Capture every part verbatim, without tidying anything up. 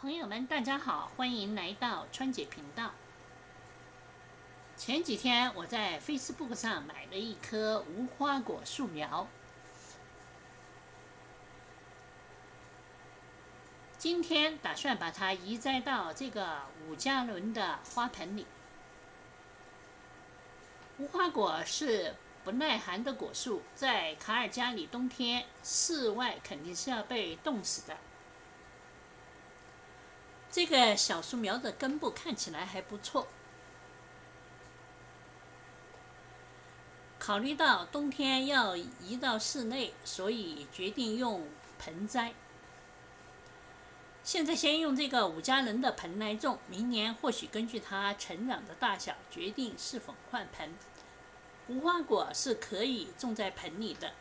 朋友们，大家好，欢迎来到川姐频道。前几天我在 Facebook 上买了一棵无花果树苗，今天打算把它移栽到这个五加仑的花盆里。无花果是不耐寒的果树，在卡尔加里冬天室外肯定是要被冻死的。这个小树苗的根部看起来还不错。考虑到冬天要移到室内，所以决定用盆栽。现在先用这个五加仑的盆来种，明年或许根据它成长的大小决定是否换盆。无花果是可以种在盆里的，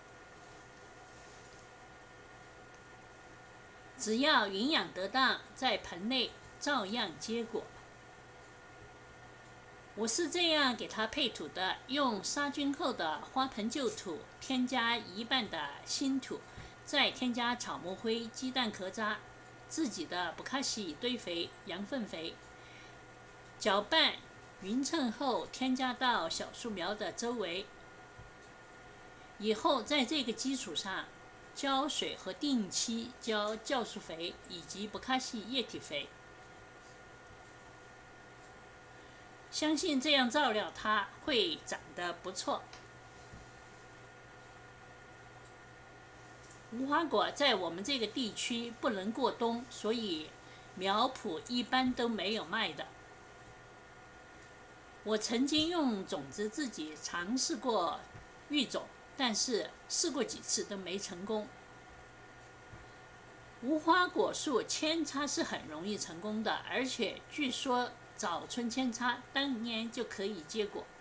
只要营养得当，在盆内照样结果。我是这样给它配土的：用杀菌后的花盆旧土，添加一半的新土，再添加草木灰、鸡蛋壳渣、自己的不卡西堆肥、羊粪肥，搅拌匀称后添加到小树苗的周围。以后在这个基础上浇水和定期浇酵素肥以及不卡西液体肥。相信这样照料它会长得不错。无花果在我们这个地区不能过冬，所以苗圃一般都没有卖的。我曾经用种子自己尝试过育种，但是试过几次都没成功。无花果树扦插是很容易成功的，而且据说早春扦插当年就可以结果。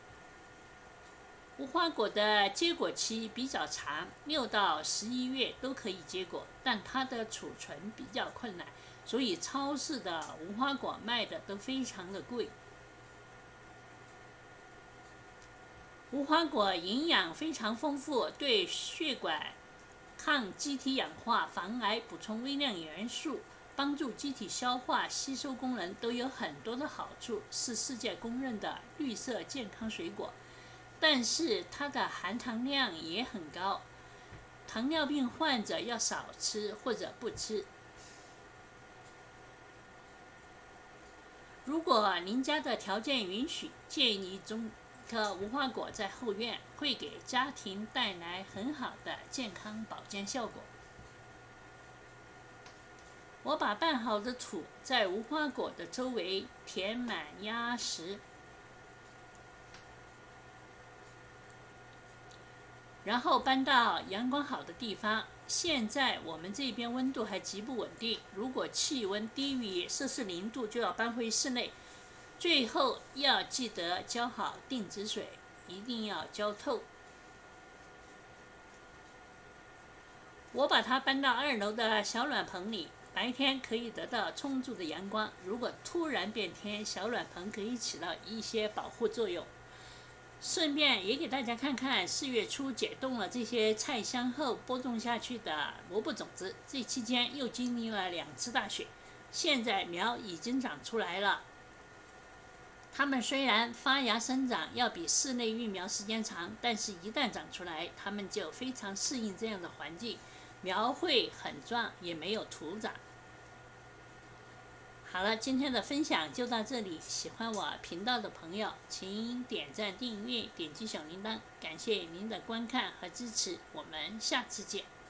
无花果的结果期比较长，六到十一月都可以结果，但它的储存比较困难，所以超市的无花果卖的都非常的贵。无花果营养非常丰富，对血管抗机体氧化、防癌、补充微量元素、帮助机体消化吸收功能都有很多的好处，是世界公认的绿色健康水果。但是它的含糖量也很高，糖尿病患者要少吃或者不吃。如果您家的条件允许，建议种一棵无花果在后院，会给家庭带来很好的健康保健效果。我把拌好的土在无花果的周围填满压实，然后搬到阳光好的地方。现在我们这边温度还极不稳定，如果气温低于摄氏零度，就要搬回室内。最后要记得浇好定植水，一定要浇透。我把它搬到二楼的小暖棚里，白天可以得到充足的阳光，如果突然变天，小暖棚可以起到一些保护作用。顺便也给大家看看四月初解冻了这些菜箱后播种下去的萝卜种子，这期间又经历了两次大雪，现在苗已经长出来了。它们虽然发芽生长要比室内育苗时间长，但是一旦长出来，它们就非常适应这样的环境，苗会很壮，也没有徒长。好了，今天的分享就到这里。喜欢我频道的朋友，请点赞、订阅、点击小铃铛，感谢您的观看和支持。我们下次见。